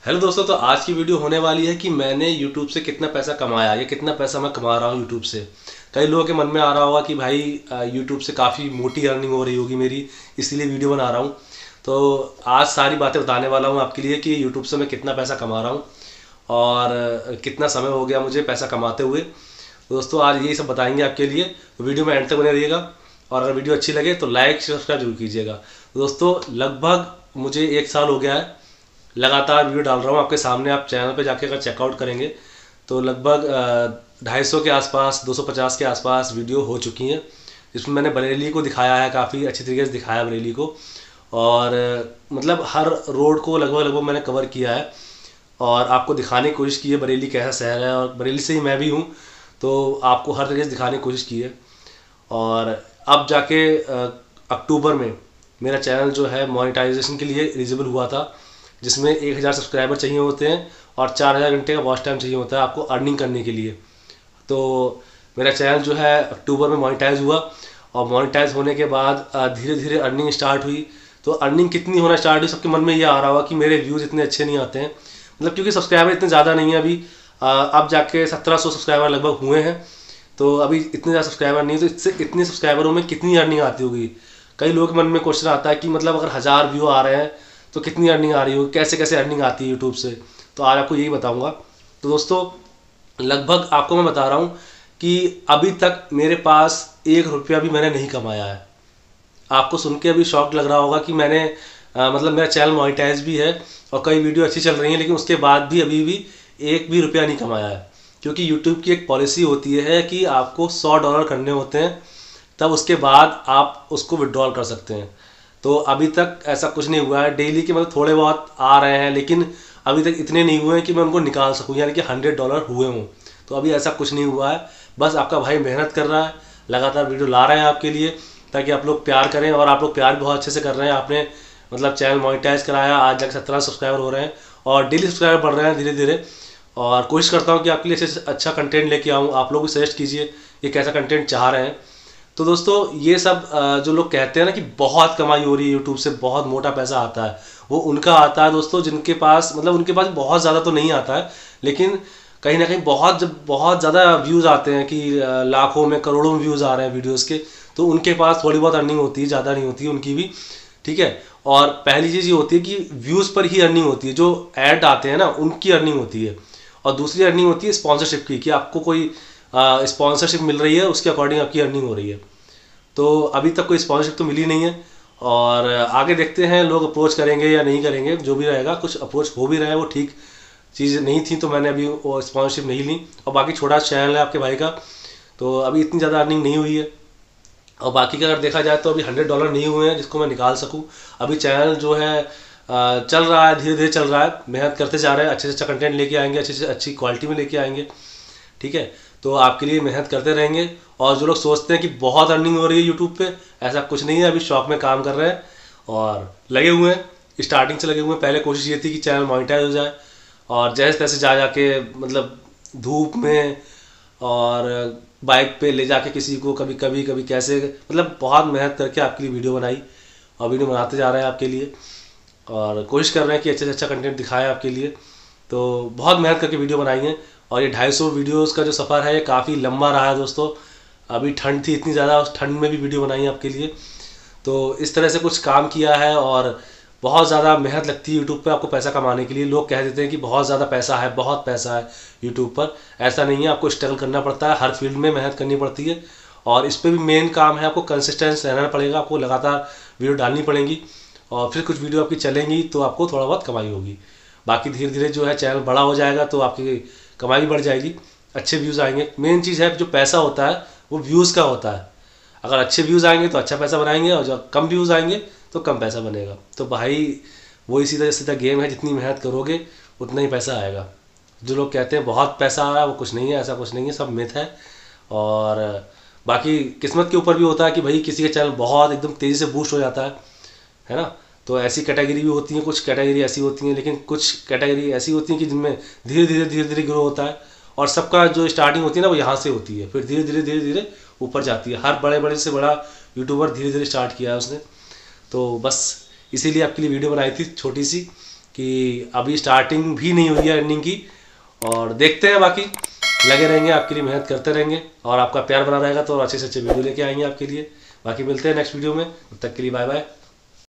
Hello दोस्तों, तो आज की वीडियो होने वाली है कि मैंने YouTube से कितना पैसा कमाया या कितना पैसा मैं कमा रहा हूँ YouTube से। कई लोगों के मन में आ रहा होगा कि भाई YouTube से काफ़ी मोटी अर्निंग हो रही होगी मेरी, इसीलिए वीडियो बना रहा हूँ। तो आज सारी बातें बताने वाला हूँ आपके लिए कि YouTube से मैं कितना पैसा कमा रहा हूँ और कितना समय हो गया मुझे पैसा कमाते हुए। तो दोस्तों आज यही सब बताएंगे आपके लिए, तो वीडियो में एंड तक बने रहिएगा। और अगर वीडियो अच्छी लगे तो लाइक सब्सक्राइब जरूर कीजिएगा। तो दोस्तों लगभग मुझे 1 साल हो गया है लगातार वीडियो डाल रहा हूँ आपके सामने। आप चैनल पे जाके अगर चेकआउट करेंगे तो लगभग 250 के आसपास 250 के आसपास वीडियो हो चुकी हैं, जिसमें मैंने बरेली को दिखाया है, काफ़ी अच्छी तरीके से दिखाया बरेली को। और मतलब हर रोड को लगभग लगभग मैंने कवर किया है और आपको दिखाने की कोशिश की है बरेली कैसा शहर है, और बरेली से ही मैं भी हूँ, तो आपको हर तरीके से दिखाने की कोशिश की है। और अब जाके अक्टूबर में मेरा चैनल जो है मोनेटाइजेशन के लिए एलिजिबल हुआ था, जिसमें 1000 सब्सक्राइबर चाहिए होते हैं और 4000 घंटे का वॉच टाइम चाहिए होता है आपको अर्निंग करने के लिए। तो मेरा चैनल जो है अक्टूबर में मोनेटाइज हुआ और मोनेटाइज होने के बाद धीरे धीरे अर्निंग स्टार्ट हुई। तो अर्निंग कितनी होना स्टार्ट हुई, सबके मन में ये आ रहा होगा कि मेरे व्यूज़ इतने अच्छे नहीं आते हैं, मतलब क्योंकि सब्सक्राइबर इतने ज़्यादा नहीं है अभी। अब जाके 1700 सब्सक्राइबर लगभग हुए हैं, तो अभी इतने ज़्यादा सब्सक्राइबर नहीं है, तो इससे इतने सब्सक्राइबरों में कितनी अर्निंग आती होगी। कई लोगों के मन में क्वेश्चन आता है कि मतलब अगर 1000 व्यू आ रहे हैं तो कितनी अर्निंग आ रही होगी, कैसे कैसे अर्निंग आती है यूट्यूब से। तो आज आपको यही बताऊंगा। तो दोस्तों लगभग आपको मैं बता रहा हूँ कि अभी तक मेरे पास 1 रुपया भी मैंने नहीं कमाया है। आपको सुन के अभी शॉक लग रहा होगा कि मैंने मतलब मेरा चैनल मोनेटाइज भी है और कई वीडियो अच्छी चल रही हैं, लेकिन उसके बाद भी अभी भी एक भी रुपया नहीं कमाया है। क्योंकि यूट्यूब की एक पॉलिसी होती है कि आपको $100 करने होते हैं, तब उसके बाद आप उसको विड्रॉल कर सकते हैं। तो अभी तक ऐसा कुछ नहीं हुआ है। डेली के मतलब थोड़े बहुत आ रहे हैं, लेकिन अभी तक इतने नहीं हुए हैं कि मैं उनको निकाल सकूं, यानी कि $100 हुए हों। तो अभी ऐसा कुछ नहीं हुआ है। बस आपका भाई मेहनत कर रहा है, लगातार वीडियो ला रहे हैं आपके लिए, ताकि आप लोग प्यार करें, और आप लोग प्यार भी बहुत अच्छे से कर रहे हैं। आपने मतलब चैनल मोनेटाइज कराया, आज जाकर 17 सब्सक्राइबर हो रहे हैं और डेली सब्सक्राइबर बढ़ रहे हैं धीरे धीरे। और कोशिश करता हूँ कि आपके लिए अच्छे से अच्छा कंटेंट लेके आऊँ। आप लोग भी सजेस्ट कीजिए ये कैसा कंटेंट चाह रहे हैं। तो दोस्तों ये सब जो लोग कहते हैं ना कि बहुत कमाई हो रही है यूट्यूब से, बहुत मोटा पैसा आता है, वो उनका आता है दोस्तों जिनके पास मतलब उनके पास बहुत ज़्यादा तो नहीं आता है, लेकिन कहीं ना कहीं बहुत जब बहुत ज़्यादा व्यूज़ आते हैं कि लाखों में करोड़ों में व्यूज़ आ रहे हैं वीडियोज़ के, तो उनके पास थोड़ी बहुत अर्निंग होती है, ज़्यादा नहीं होती है उनकी भी। ठीक है। और पहली चीज़ ये होती है कि व्यूज़ पर ही अर्निंग होती है, जो ऐड आते हैं ना उनकी अर्निंग होती है। और दूसरी अर्निंग होती है स्पॉन्सरशिप की, कि आपको कोई स्पॉन्सरशिप मिल रही है, उसके अकॉर्डिंग आपकी अर्निंग हो रही है। तो अभी तक कोई स्पॉन्सरशिप तो मिली नहीं है, और आगे देखते हैं लोग अप्रोच करेंगे या नहीं करेंगे, जो भी रहेगा। कुछ अप्रोच हो भी रहा है, वो ठीक चीज़ नहीं थी, तो मैंने अभी वो स्पॉन्सरशिप नहीं ली। और बाकी छोटा चैनल है आपके भाई का, तो अभी इतनी ज़्यादा अर्निंग नहीं हुई है। और बाकी का अगर देखा जाए तो अभी $100 नहीं हुए हैं जिसको मैं निकाल सकूं। अभी चैनल जो है चल रहा है, धीरे धीरे चल रहा है, मेहनत करते जा रहे हैं, अच्छे से अच्छा कंटेंट लेके आएंगे, अच्छे से अच्छी क्वालिटी में लेके आएंगे। ठीक है। तो आपके लिए मेहनत करते रहेंगे। और जो लोग सोचते हैं कि बहुत अर्निंग हो रही है यूट्यूब पे, ऐसा कुछ नहीं है। अभी शॉप में काम कर रहे हैं और लगे हुए हैं, स्टार्टिंग से लगे हुए हैं। पहले कोशिश ये थी कि चैनल मोनेटाइज हो जाए, और जैसे तैसे जा जाके मतलब धूप में और बाइक पे ले जाके किसी को, कभी कभी कभी कैसे, मतलब बहुत मेहनत करके आपके लिए वीडियो बनाई और वीडियो बनाते जा रहे हैं आपके लिए, और कोशिश कर रहे हैं कि अच्छे से अच्छा कंटेंट दिखाएं आपके लिए। तो बहुत मेहनत करके वीडियो बनाई है। और ये 250 वीडियोस का जो सफ़र है ये काफ़ी लंबा रहा है दोस्तों। अभी ठंड थी इतनी ज़्यादा, उस ठंड में भी वीडियो बनाई है आपके लिए। तो इस तरह से कुछ काम किया है, और बहुत ज़्यादा मेहनत लगती है यूट्यूब पे आपको पैसा कमाने के लिए। लोग कह देते हैं कि बहुत ज़्यादा पैसा है, बहुत पैसा है यूट्यूब पर। ऐसा नहीं है, आपको स्ट्रगल करना पड़ता है, हर फील्ड में मेहनत करनी पड़ती है। और इस पर भी मेन काम है, आपको कंसिस्टेंस रहना पड़ेगा, आपको लगातार वीडियो डालनी पड़ेंगी, और फिर कुछ वीडियो आपकी चलेंगी तो आपको थोड़ा बहुत कमाई होगी। बाकी धीरे धीरे जो है चैनल बड़ा हो जाएगा तो आपकी कमाई बढ़ जाएगी, अच्छे व्यूज़ आएंगे। मेन चीज़ है जो पैसा होता है वो व्यूज़ का होता है। अगर अच्छे व्यूज़ आएंगे तो अच्छा पैसा बनाएंगे, और जब कम व्यूज़ आएंगे तो कम पैसा बनेगा। तो भाई वही सीधा सीधा गेम है, जितनी मेहनत करोगे उतना ही पैसा आएगा। जो लोग कहते हैं बहुत पैसा आ रहा है, वो कुछ नहीं है, ऐसा कुछ नहीं है, सब मिथ है। और बाकी किस्मत के ऊपर भी होता है कि भाई किसी का चैनल बहुत एकदम तेज़ी से बूस्ट हो जाता है ना। तो ऐसी कैटेगरी भी होती हैं, कुछ कैटेगरी ऐसी होती हैं, लेकिन कुछ कैटेगरी ऐसी होती हैं कि जिनमें धीरे धीरे ग्रो होता है। और सबका जो स्टार्टिंग होती है ना वो यहाँ से होती है, फिर धीरे धीरे ऊपर जाती है। हर बड़े बड़े से बड़ा यूट्यूबर धीरे धीरे स्टार्ट किया है उसने। तो बस इसीलिए आपके लिए वीडियो बनाई थी छोटी सी, कि अभी स्टार्टिंग भी नहीं हुई है अर्निंग की, और देखते हैं। बाकी लगे रहेंगे, आपके लिए मेहनत करते रहेंगे, और आपका प्यार बना रहेगा तो और अच्छे से अच्छे वीडियो लेके आएंगे आपके लिए। बाकी मिलते हैं नेक्स्ट वीडियो में, तब तक के लिए बाय बाय।